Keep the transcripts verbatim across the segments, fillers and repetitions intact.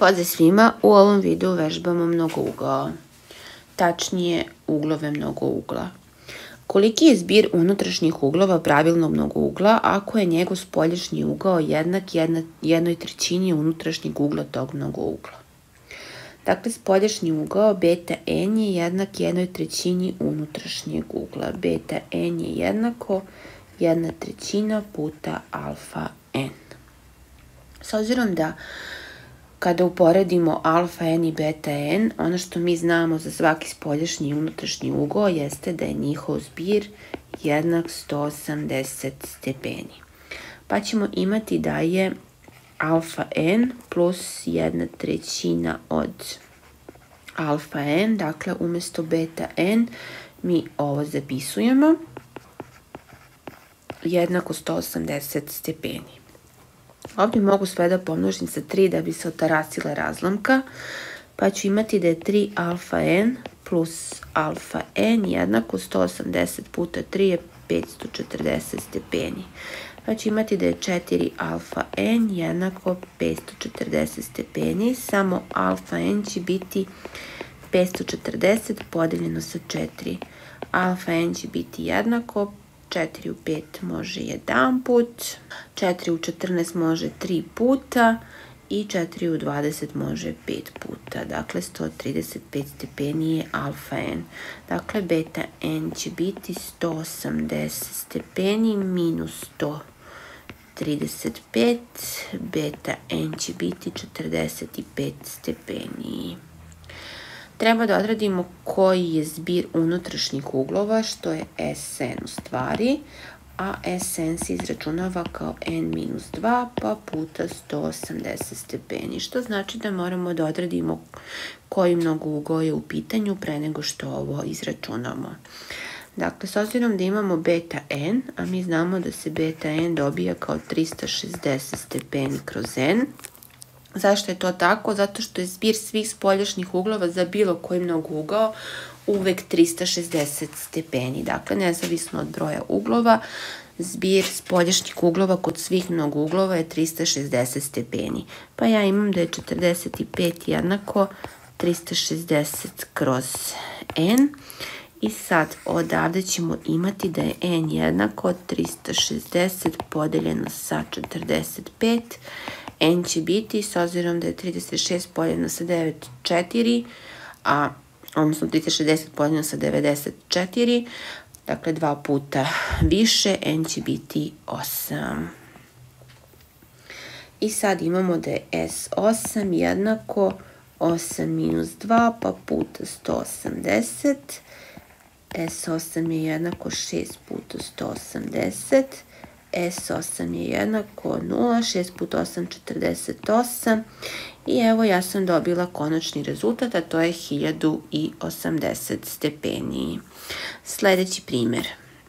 Pozdrav svima, u ovom videu vežbamo mnogougao, tačnije uglove mnogougla. Koliki je zbir unutrašnjih uglova pravilnog mnogougla ako je njegov spoljašnji ugao jednak jedna, jednoj trećini unutrašnjeg ugla tog mnogougla? Dakle, spoljašnji ugao beta n je jednak jednoj trećini unutrašnjeg ugla. Beta n je jednako jedna trećina puta alfa n. S obzirom da kada uporedimo alfa n i beta n, ono što mi znamo za svaki spoljašnji i unutrašnji ugao jeste da je njihov zbir jednak sto osamdeset stepeni. Pa ćemo imati da je alfa n plus jedna trećina od alfa n, dakle umesto beta n mi ovo zapisujemo, jednako sto osamdeset stepeni. Ovdje mogu sve da pomnožim sa tri da bi se otarasila razlamka, pa ću imati da je tri alfa n plus alfa n jednako sto osamdeset puta tri je petsto četrdeset stepeni. Pa ću imati da je četiri alfa n jednako petsto četrdeset stepeni, samo alfa n će biti petsto četrdeset podeljeno sa četiri. Alfa n će biti jednako četiri u pet može jedan put, četiri u četrnaest može tri puta i četiri u dvadeset može pet puta. Dakle, sto trideset pet stepeni je alfa n. Dakle, beta n će biti sto osamdeset stepeni minus sto trideset pet. Beta n će biti četrdeset pet stepeni. Treba da odradimo koji je zbir unutrašnjih uglova, što je Sn u stvari, a Sn se izračunava kao n minus dva pa puta sto osamdeset stepeni, što znači da moramo da odradimo koji mnogougao je u pitanju pre nego što ovo izračunamo. Dakle, s obzirom da imamo beta n, a mi znamo da se beta n dobija kao trista šezdeset stepeni kroz n. Zašto je to tako? Zato što je zbir svih spoljašnjih uglova za bilo koji mnogougao uvek trista šezdeset stepeni. Dakle, nezavisno od broja uglova, zbir spoljašnjih uglova kod svih mnogouglova je trista šezdeset stepeni. Pa ja imam da je četrdeset pet jednako trista šezdeset kroz n. I sad odavde ćemo imati da je n jednako trista šezdeset podeljeno sa četrdeset pet. N će biti, s obzirom da je trideset šest podeljeno sa devet, četiri, a, odnosno tristo šezdeset podeljeno sa devedeset četiri, dakle dva puta više, n će biti osam. I sad imamo da je S osam jednako osam minus dva pa puta sto osamdeset. S osam je jednako šest puta sto osamdeset. S osam je jednako nula, šest puta osam, četrdeset osam i evo ja sam dobila konačni rezultat, a to je hiljadu osamdeset stepeni. Sljedeći primjer.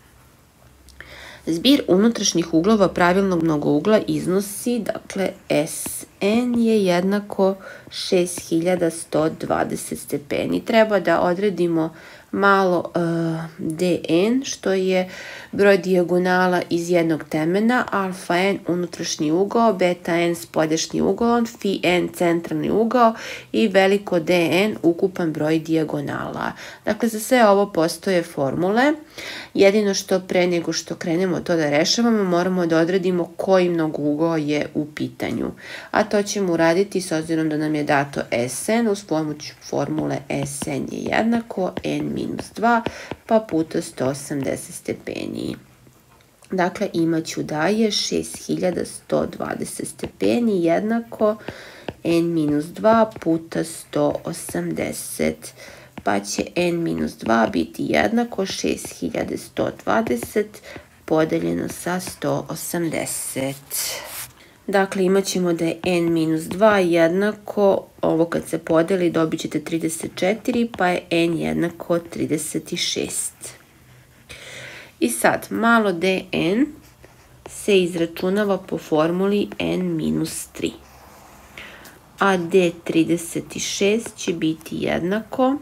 Zbir unutrašnjih uglova pravilnog mnogougla iznosi, dakle, Sn je jednako šest hiljada sto dvadeset stepeni. Treba da odredimo malo uh, dn, što je broj dijagonala iz jednog temena, alfa n unutrašnji ugao, beta n spoljašnji ugao, fi n centralni ugao i veliko dn ukupan broj dijagonala. Dakle, za sve ovo postoje formule. Jedino što pre nego što krenemo to da rešavamo, moramo da odredimo koji mnogougao je u pitanju. A to ćemo uraditi s obzirom da nam je dato Sn, uz pomoć formule Sn je jednako n minus dva pa puta sto osamdeset stepeni. Dakle, imat ću da je šest hiljada sto dvadeset stepeni jednako n minus dva puta sto osamdeset. Pa će n minus dva biti jednako šest hiljada sto dvadeset podeljeno sa sto osamdeset. Dakle, imat ćemo da je n minus dva jednako, ovo kad se podeli dobit ćete trideset četiri, pa je n jednako trideset šest. I sad, malo dn se izračunava po formuli n minus tri. A d trideset šest će biti jednako,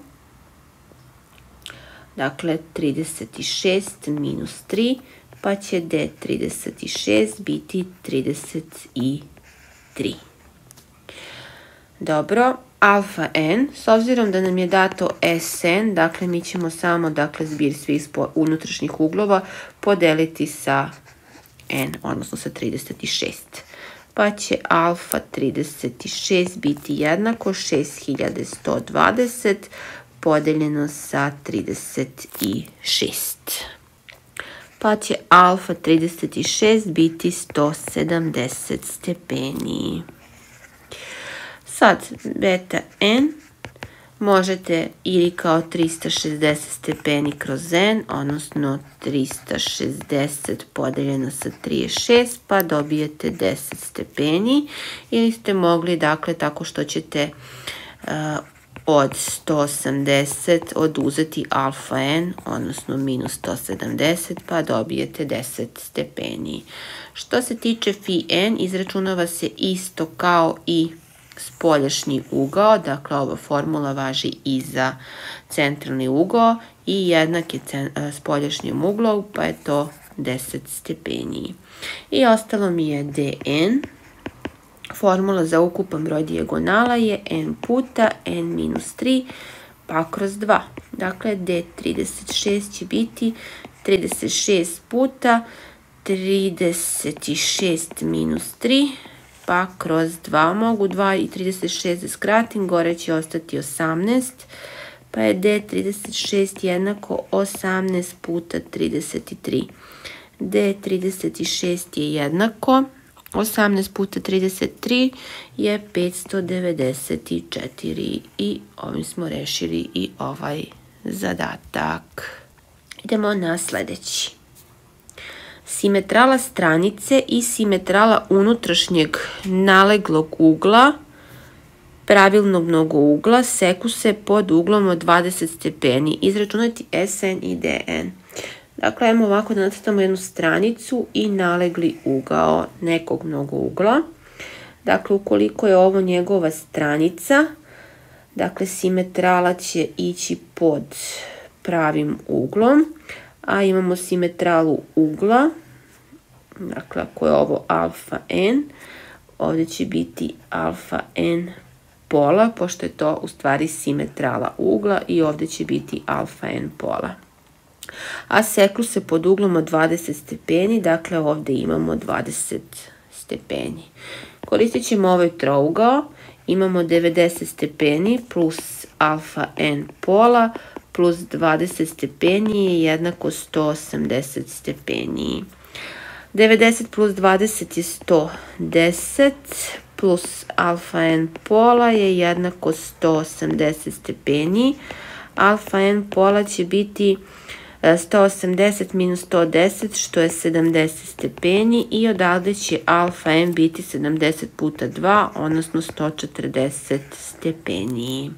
dakle, trideset šest minus tri, pa će d trideset šest biti trideset tri. Dobro, alfa n, s obzirom da nam je dato Sn, dakle mi ćemo samo dakle, zbir svih unutrašnjih uglova podeliti sa n, odnosno sa trideset šest. Pa će alfa trideset šest biti jednako šest hiljada sto dvadeset podeljeno sa trideset šest. Pa će alfa trideset šest biti sto sedamdeset stepeni. Sad, beta n možete ili kao trista šezdeset stepeni kroz n, odnosno trista šezdeset podeljeno sa trideset šest, pa dobijete deset stepeni. Ili ste mogli, dakle, tako što ćete uh, od sto osamdeset oduzeti alfa n, odnosno minus sto sedamdeset, pa dobijete deset stepeni. Što se tiče phi n, izračunava se isto kao i spoljašnji ugao, dakle ova formula važi i za centralni ugao i jednak je spoljašnjem uglu, pa je to deset stepeni. I ostalo mi je dn. Formula za ukupan broj dijagonala je n puta n minus tri pa kroz dva. Dakle, d trideset šest će biti trideset šest puta trideset šest minus tri pa kroz dva. Mogu dva i trideset šest da skratim, gore će ostati osamnaest, pa je d trideset šest jednako osamnaest puta trideset tri. d trideset šest je jednako osamnaest puta trideset tri je petsto devedeset četiri i ovim smo rešili i ovaj zadatak. Idemo na sledeći. Simetrala stranice i simetrala unutrašnjeg naleglog ugla pravilnog mnogougla seku se pod uglom od dvadeset stepeni. Izračunati Sn i Dn. Dakle, ajmo ovako da nacrtamo jednu stranicu i nalegli ugao nekog mnogougla. Dakle, ukoliko je ovo njegova stranica, dakle, simetrala će ići pod pravim uglom, a imamo simetralu ugla, dakle, ako je ovo alfa n, ovdje će biti alfa n pola, pošto je to u stvari simetrala ugla i ovdje će biti alfa n pola. A seklu se pod uglom od dvadeset stepeni, dakle ovdje imamo dvadeset stepeni. Koristit ćemo ovaj trougao, imamo devedeset stepeni plus alfa n pola plus dvadeset stepeni je jednako sto osamdeset stepeni. devedeset plus dvadeset je sto deset plus alfa n pola je jednako sto osamdeset stepeni. Alfa n pola će biti sto osamdeset minus sto deset, što je sedamdeset stepeni i odavde će alfa n biti sedamdeset puta dva, odnosno sto četrdeset stepeni.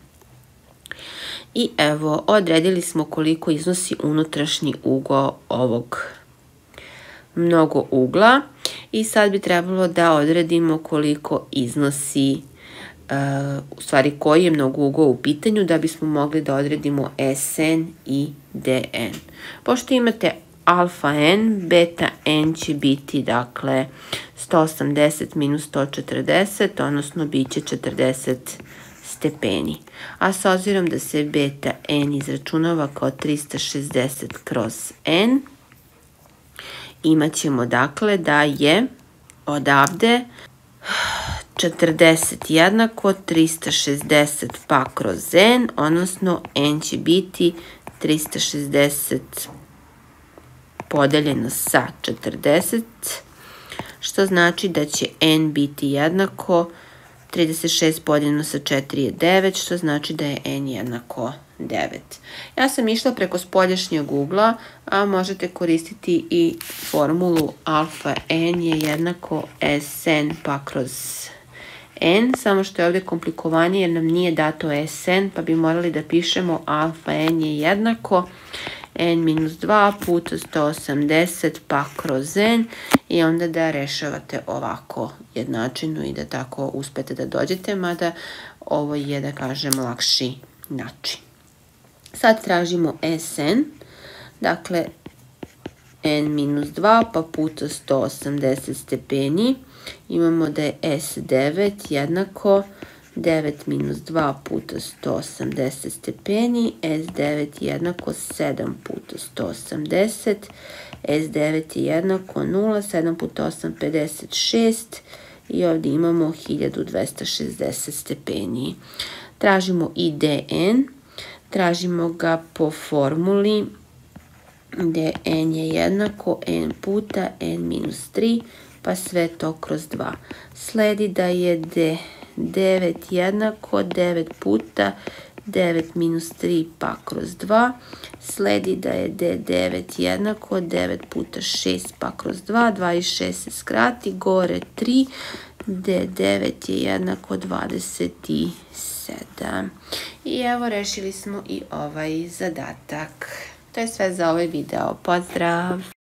I evo, odredili smo koliko iznosi unutrašnji ugao ovog mnogo ugla i sad bi trebalo da odredimo koliko iznosi, uh, u stvari koji je mnogo ugao u pitanju da bismo mogli da odredimo Sn i Dn. Pošto imate alfa n, beta n će biti dakle sto osamdeset minus sto četrdeset, odnosno bit će četrdeset stepeni. A s obzirom da se beta n izračunava kao trista šezdeset kroz n, imat ćemo dakle da je odavde četrdeset jednako trista šezdeset pa kroz n, odnosno n će biti trista šezdeset podeljeno sa četrdeset, što znači da će n biti jednako trideset šest podijeljeno sa četiri je devet, što znači da je n jednako devet. Ja sam išla preko spoljašnjeg ugla, a možete koristiti i formulu alfa n je jednako Sn pa kroz n, samo što je ovdje komplikovanije jer nam nije dato Sn, pa bi morali da pišemo alfa n je jednako n minus dva puta sto osamdeset pa kroz n i onda da rešavate ovako jednačinu i da tako uspete da dođete, mada ovo je, da kažem, lakši način. Sad tražimo Sn, dakle n minus dva pa puta sto osamdeset stepeni, imamo da je S devet jednako devet minus dva puta sto osamdeset stepeni, S devet je jednako sedam puta sto osamdeset, S devet je jednako nula, sedam puta osam, pedeset šest i ovdje imamo hiljadu dvesta šezdeset stepeni. Tražimo I D N, tražimo ga po formuli gde N je jednako N puta N minus tri, pa sve to kroz dva. Sledi da je D devet jednako devet puta devet minus tri pa kroz dva. Sledi da je D devet jednako devet puta šest pa kroz dva. dva i šest se skrati, gore tri. D devet je jednako dvadeset sedam. I evo rešili smo i ovaj zadatak. To je sve za ovaj video. Pozdrav!